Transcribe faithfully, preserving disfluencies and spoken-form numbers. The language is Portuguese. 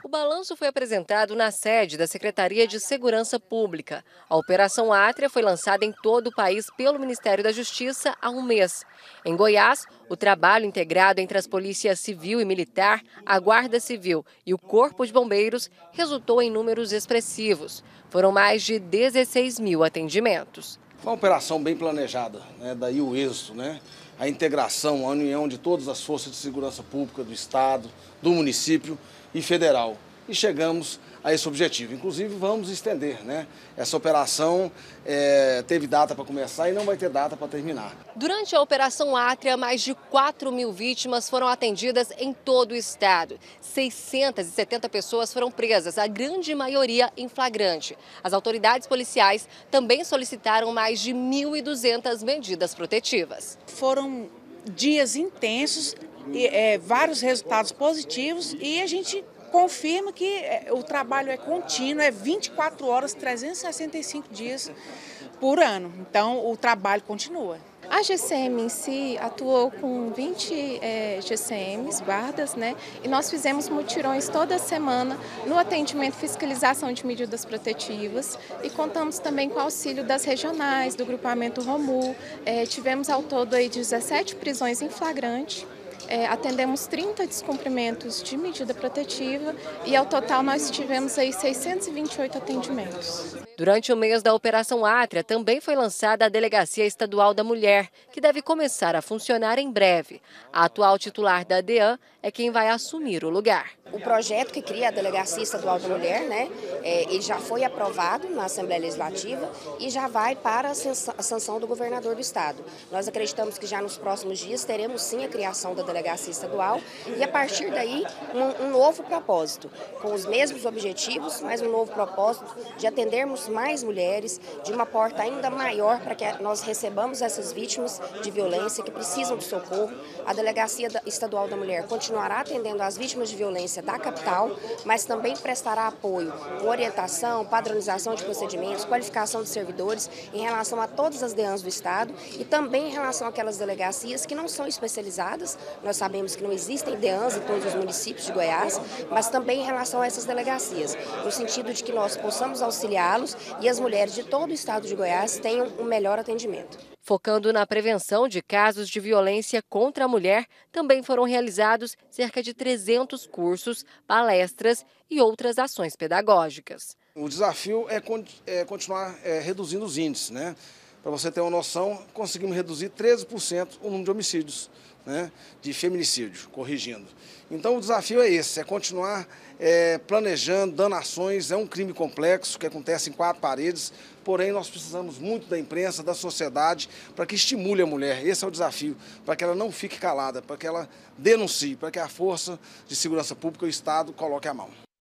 balanço foi apresentado na sede da Secretaria de Segurança Pública. A Operação Átria foi lançada em todo o país pelo Ministério da Justiça há um mês. Em Goiás, o trabalho integrado entre as polícias civil e militar, a Guarda Civil e o Corpo de Bombeiros resultou em números expressivos. Foram mais de dezesseis mil atendimentos. Foi uma operação bem planejada, né? Daí o êxito, né? A integração, a união de todas as forças de segurança pública do Estado, do município e federal. E chegamos a esse objetivo. Inclusive, vamos estender, né? Essa operação é, teve data para começar e não vai ter data para terminar. Durante a Operação Átria, mais de quatro mil vítimas foram atendidas em todo o estado. seiscentas e setenta pessoas foram presas, a grande maioria em flagrante. As autoridades policiais também solicitaram mais de mil e duzentas medidas protetivas. Foram dias intensos, e, é, vários resultados positivos e a gente confirma que o trabalho é contínuo, é vinte e quatro horas, trezentos e sessenta e cinco dias por ano. Então, o trabalho continua. A G C M em si atuou com vinte é, G C Ms, guardas, né? E nós fizemos mutirões toda semana no atendimento e fiscalização de medidas protetivas e contamos também com o auxílio das regionais, do grupamento Romu. É, tivemos ao todo aí dezessete prisões em flagrante. É, atendemos trinta descumprimentos de medida protetiva e, ao total, nós tivemos aí seiscentos e vinte e oito atendimentos. Durante o mês da Operação Átria, também foi lançada a Delegacia Estadual da Mulher, que deve começar a funcionar em breve. A atual titular da DEAN é quem vai assumir o lugar. O projeto que cria a Delegacia Estadual da Mulher, né, é, ele já foi aprovado na Assembleia Legislativa e já vai para a sanção do governador do Estado. Nós acreditamos que já nos próximos dias teremos sim a criação da Delegacia Estadual e a partir daí um, um novo propósito, com os mesmos objetivos, mas um novo propósito de atendermos mais mulheres, de uma porta ainda maior para que nós recebamos essas vítimas de violência que precisam de socorro. A Delegacia Estadual da Mulher continuará atendendo as vítimas de violência da capital, mas também prestará apoio com orientação, padronização de procedimentos, qualificação de servidores em relação a todas as DEANs do Estado e também em relação àquelas delegacias que não são especializadas. Nós sabemos que não existem DEANs em todos os municípios de Goiás, mas também em relação a essas delegacias, no sentido de que nós possamos auxiliá-los e as mulheres de todo o Estado de Goiás tenham um melhor atendimento. Focando na prevenção de casos de violência contra a mulher, também foram realizados cerca de trezentos cursos, palestras e outras ações pedagógicas. O desafio é, é continuar é, reduzindo os índices, né? Para você ter uma noção, conseguimos reduzir treze por cento o número de homicídios, né, de feminicídio, corrigindo. Então o desafio é esse, é continuar é, planejando, dando ações. É um crime complexo que acontece em quatro paredes, porém nós precisamos muito da imprensa, da sociedade, para que estimule a mulher. Esse é o desafio, para que ela não fique calada, para que ela denuncie, para que a força de segurança pública e o Estado coloque a mão.